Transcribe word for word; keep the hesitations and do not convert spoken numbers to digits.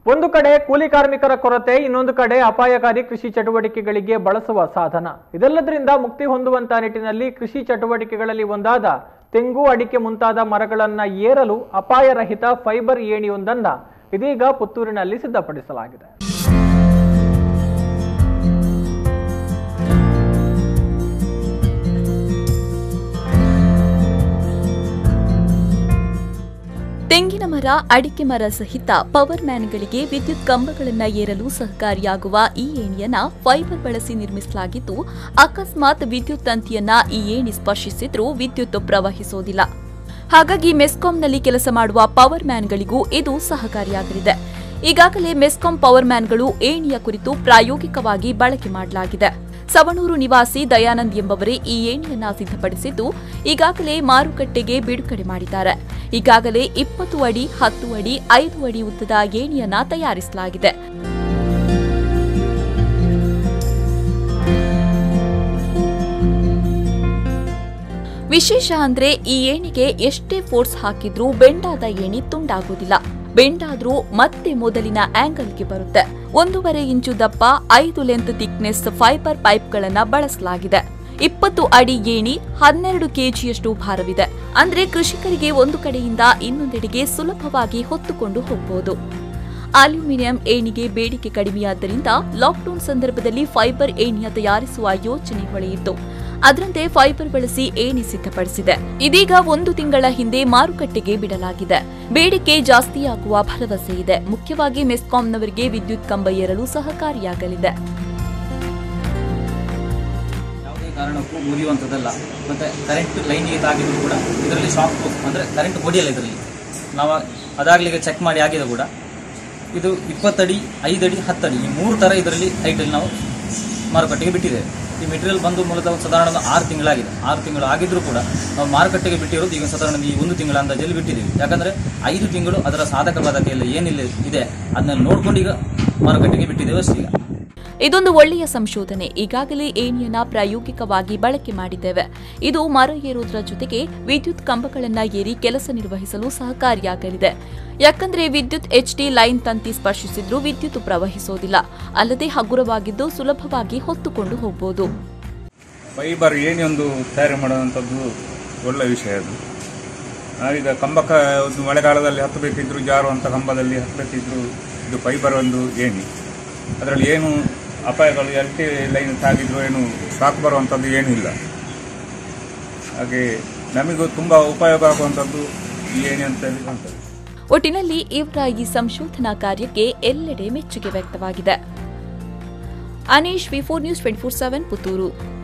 ಒಂದು ಕಡೆ ಕೂಲಿ ಕಾರ್ಮಿಕರ ಕೊರತೆ, ಇನ್ನೊಂದು ಕಡೆ ಅಪಾಯಕಾರಿ ಕೃಷಿ ಚಟುವಟಿಕೆಗಳಿಗೆ ಬಳಸುವ ಸಾಧನ. ಇದೆಲ್ಲದರಿಂದ ಮುಕ್ತಿ ಹೊಂದುವಂತ ನಿಟ್ಟಿನಲ್ಲಿ ಕೃಷಿ ಚಟುವಟಿಕೆಗಳಲ್ಲಿ ಒಂದಾದ ತೆಂಗು, ಅಡಿಕೆ ಮುಂತಾದ ಮರಗಳನ್ನ ಏರಲು ಅಪಾಯರಹಿತ ಫೈಬರ್ ಏಣಿಯೊಂದನ್ನ ಇದೀಗ ಪುತ್ತೂರಿನಲ್ಲಿ ಸಿದ್ಧಪಡಿಸಲಾಗಿದೆ. ತೆಂಗಿನ ಮರ, ಅಡಿಕೆ ಮರ ಸಹಿತ ಪವರ್ ಮ್ಯಾನ್ಗಳಿಗೆ ವಿದ್ಯುತ್ ಕಂಬಗಳನ್ನು ಏರಲು ಸಹಕಾರಿಯಾಗುವ ಈ ಏಣಿಯನ್ನ ಫೈಬರ್ ಬಳಸಿ ನಿರ್ಮಿಸಲಾಗಿದ್ದು, ಅಕಸ್ಮಾತ್ ವಿದ್ಯುತ್ ತಂತಿಯನ್ನ ಈ ಏಣಿ ಸ್ಪರ್ಶಿಸಿದ್ರೂ ವಿದ್ಯುತ್ ಪ್ರವಹಿಸೋದಿಲ್ಲ. ಹಾಗಾಗಿ ಮೆಸ್ಕಾಂನಲ್ಲಿ ಕೆಲಸ ಮಾಡುವ ಪವರ್ ಮ್ಯಾನ್ಗಳಿಗೂ ಇದು ಸಹಕಾರಿಯಾಗಲಿದೆ. ಈಗಾಗಲೇ ಮೆಸ್ಕಾಂ ಪವರ್ ಮ್ಯಾನ್ಗಳು ಏಣಿಯ ಕುರಿತು ಪ್ರಾಯೋಗಿಕವಾಗಿ ಬಳಕೆ ಮಾಡಲಾಗಿದೆ. ಸವಣೂರು ನಿವಾಸಿ ದಯಾನಂದ್ ಎಂಬವರೇ ಈ ಏಣಿಯನ್ನ ಸಿದ್ಧಪಡಿಸಿದ್ದು, ಈಗಾಗಲೇ ಮಾರುಕಟ್ಟೆಗೆ ಬಿಡುಗಡೆ ಮಾಡಿದ್ದಾರೆ. ಈಗಾಗಲೇ ಇಪ್ಪತ್ತು ಅಡಿ, ಹತ್ತು ಅಡಿ, ಐದು ಅಡಿ ಉದ್ದದ ಏಣಿಯನ್ನ ತಯಾರಿಸಲಾಗಿದೆ. ವಿಶೇಷ ಅಂದ್ರೆ ಈ ಏಣಿಗೆ ಎಷ್ಟೇ ಫೋರ್ಸ್ ಹಾಕಿದ್ರೂ ಬೆಂಡಾದ ಏಣಿ ತುಂಡಾಗುವುದಿಲ್ಲ. ಬೆಂಡಾದ್ರೂ ಮತ್ತೆ ಮೊದಲಿನ ಆಂಗಲ್ಗೆ ಬರುತ್ತೆ. ಒಂದೂವರೆ ಇಂಚು ದಪ್ಪ, ಐದು ಲೆಂತ್ ಥಿಕ್ನೆಸ್ ಫೈಬರ್ ಪೈಪ್ಗಳನ್ನ ಬಳಸಲಾಗಿದೆ. ಇಪ್ಪತ್ತು ಅಡಿ ಏಣಿ, ಹನ್ನೆರಡು ಕೆಜಿಯಷ್ಟು ಭಾರವಿದೆ. ಅಂದ್ರೆ ಕೃಷಿಕರಿಗೆ ಒಂದು ಕಡೆಯಿಂದ ಇನ್ನೊಂದೆಡೆಗೆ ಸುಲಭವಾಗಿ ಹೊತ್ತುಕೊಂಡು ಹೋಗಬಹುದು. ಅಲ್ಯೂಮಿನಿಯಂ ಏಣಿಗೆ ಬೇಡಿಕೆ ಕಡಿಮೆಯಾದ್ದರಿಂದ ಲಾಕ್ಡೌನ್ ಸಂದರ್ಭದಲ್ಲಿ ಫೈಬರ್ ಏಣಿಯ ತಯಾರಿಸುವ ಯೋಚನೆ ಹೊಳೆಯಿತ್ತು. ಅದರಂತೆ ಫೈಬರ್ ಬಳಸಿ ಏಣಿ ಸಿದ್ಧಪಡಿಸಿದೆ. ಇದೀಗ ಒಂದು ತಿಂಗಳ ಹಿಂದೆ ಮಾರುಕಟ್ಟೆಗೆ ಬಿಡಲಾಗಿದೆ. ಬೇಡಿಕೆ ಜಾಸ್ತಿಯಾಗುವ ಭರವಸೆ ಇದೆ. ಮುಖ್ಯವಾಗಿ ಮೆಸ್ಕಾಂನವರಿಗೆ ವಿದ್ಯುತ್ ಕಂಬ ಏರಲು ಸಹಕಾರಿಯಾಗಲಿದೆ. ಯಾವುದೇ ಕಾರಣಕ್ಕೂ ಮುರಿಯುವಂಥದ್ದಲ್ಲ. ಮತ್ತೆ ಕರೆಂಟ್ ಲೈನ್ಗೆ ತಾಗಿದ್ರು ಕೂಡ ಇದರಲ್ಲಿ ಶಾಕ್ ಅಂದರೆ ಕರೆಂಟ್ ಹೊಡೆಯಲ್ಲ. ಇದರಲ್ಲಿ ನಾವು ಅದಾಗಲಿಗೆ ಚೆಕ್ ಮಾಡಿ ಆಗಿದೆ ಕೂಡ. ಇದು ಇಪ್ಪತ್ತಡಿ, ಐದಡಿ, ಹತ್ತಡಿ ಈ ಮೂರು ಥರ ಇದರಲ್ಲಿ ಹೈಟಲ್ಲಿ ನಾವು ಮಾರುಕಟ್ಟೆಗೆ ಬಿಟ್ಟಿದ್ದೇವೆ. ಈ ಮೆಟೀರಿಯಲ್ ಬಂದು ಮೂಲತಃ ಸಾಧಾರಣ ಆರು ತಿಂಗಳಾಗಿದೆ. ಆರು ತಿಂಗಳು ಆಗಿದ್ರೂ ಕೂಡ ನಾವು ಮಾರುಕಟ್ಟೆಗೆ ಬಿಟ್ಟಿರೋದು ಈಗ ಸಾಧಾರಣ ಈ ಒಂದು ತಿಂಗಳ ಅಂದಾಜಲ್ಲಿ ಬಿಟ್ಟಿದ್ದೀವಿ. ಯಾಕಂದರೆ ಐದು ತಿಂಗಳು ಅದರ ಸಾಧಕ ಬಾಧಕ ಎಲ್ಲ ಏನಿಲ್ಲ ಇದೆ ಅದನ್ನೆಲ್ಲ ನೋಡ್ಕೊಂಡು ಈಗ ಮಾರುಕಟ್ಟೆಗೆ ಬಿಟ್ಟಿದ್ದೇವೆ ಅಷ್ಟೇ. ಈಗ ಇದೊಂದು ಒಳ್ಳೆಯ ಸಂಶೋಧನೆ. ಈಗಾಗಲೇ ಏಣಿಯನ್ನ ಪ್ರಾಯೋಗಿಕವಾಗಿ ಬಳಕೆ ಮಾಡಿದ್ದೇವೆ. ಇದು ಮರ ಏರುವುದರ ಜೊತೆಗೆ ವಿದ್ಯುತ್ ಕಂಬಗಳನ್ನ ಏರಿ ಕೆಲಸ ನಿರ್ವಹಿಸಲು ಸಹಕಾರಿಯಾಗಲಿದೆ. ಯಾಕಂದ್ರೆ ವಿದ್ಯುತ್ ಎಚ್ಡಿ ಲೈನ್ ತಂತಿ ಸ್ಪರ್ಶಿಸಿದ್ರೂ ವಿದ್ಯುತ್ ಪ್ರವಹಿಸೋದಿಲ್ಲ. ಅಲ್ಲದೆ ಹಗುರವಾಗಿದ್ದು ಸುಲಭವಾಗಿ ಹೊತ್ತುಕೊಂಡು ಹೋಗಬಹುದು. ಫೈಬರ್ ಏಣಿಯೊಂದು ತಯಾರು ಮಾಡುವಂಥದ್ದು ಒಳ್ಳೆಯ ವಿಷಯ. ಅದು ನಾವೀಗ ಕಂಬಕ್ಕ ಒಂದು ಮಳೆಗಾಲದಲ್ಲಿ ಹತ್ತಬೇಕಿದ್ರು, ಜಾರುವಂಥ ಕಂಬದಲ್ಲಿ ಹತ್ತಬೇಕಿದ್ರು ಇದು ಫೈಬರ್ ಒಂದು ಏಣಿ. ಅದರಲ್ಲಿ ಏನು ಅಪಾಯಗಳು, ಎಲ್ಟಿ ಲೈನ್ ತಾಗಿದ್ರು ಏನು ಶಾಕ್ ಬರುವಂಥದ್ದು ಏನೂ ಇಲ್ಲ. ಹಾಗೆ ನಮಗೂ ತುಂಬ ಉಪಯೋಗ ಆಗುವಂಥದ್ದು ಈ ಏಣಿ ಅಂತ ಹೇಳಿ ಕಾಣ್ತದೆ. ಒಟ್ಟಿನಲ್ಲಿ ಇವರ ಈ ಸಂಶೋಧನಾ ಕಾರ್ಯಕ್ಕೆ ಎಲ್ಲೆಡೆ ಮೆಚ್ಚುಗೆ ವ್ಯಕ್ತವಾಗಿದೆ. Anish, V four news twenty four seven, Puttur.